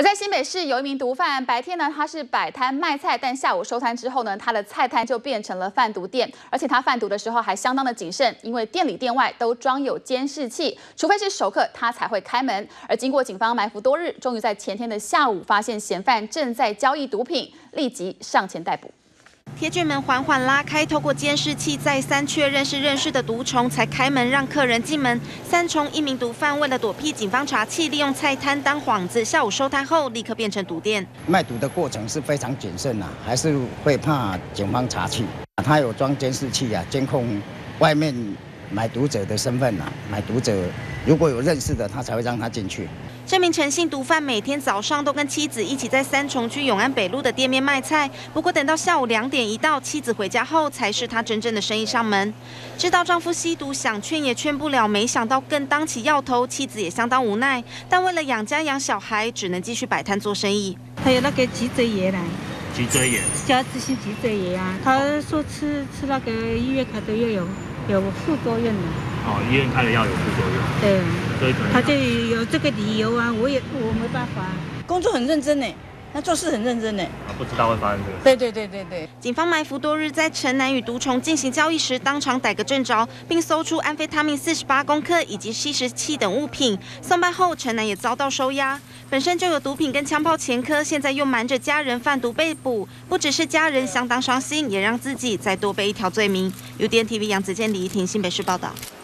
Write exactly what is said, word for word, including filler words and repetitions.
而在新北市有一名毒贩，白天呢他是摆摊卖菜，但下午收摊之后呢，他的菜摊就变成了贩毒店，而且他贩毒的时候还相当的谨慎，因为店里店外都装有监视器，除非是熟客他才会开门。而经过警方埋伏多日，终于在前天的下午发现嫌犯正在交易毒品，立即上前逮捕。 铁卷门缓缓拉开，透过监视器再三确认是认识的毒虫，才开门让客人进门。三重一名毒贩为了躲避警方查缉，利用菜摊当幌子，下午收摊后立刻变成毒店。 卖毒的过程是非常谨慎呐、啊，还是会怕警方查缉。他有装监视器啊，监控外面买毒者的身份啊，买毒者如果有认识的，他才会让他进去。 这名陈姓毒贩每天早上都跟妻子一起在三重区永安北路的店面卖菜，不过等到下午两点一到，妻子回家后，才是他真正的生意上门。知道丈夫吸毒，想劝也劝不了，没想到更当起药头，妻子也相当无奈。但为了养家养小孩，只能继续摆摊做生意。 还有那个脊椎炎来， 脊椎炎， 加自性脊椎炎啊，他说吃吃那个医院开的药有有副作用的。 哦，医院开的药有副作用， 对， 所以可能他就有这个理由啊，我也我没办法， 工作很认真呢，他做事很认真呢。 啊，不知道会发生这个。 对对对对对。 警方埋伏多日，在陈南与毒虫进行交易时，当场逮个正着，并搜出安非他命四十八公克以及吸食器等物品。送办后，陈南也遭到收押。本身就有毒品跟枪炮前科，现在又瞒着家人贩毒被捕，不只是家人相当伤心，也让自己再多背一条罪名。U D N T V 杨子健、李怡婷新北市报道。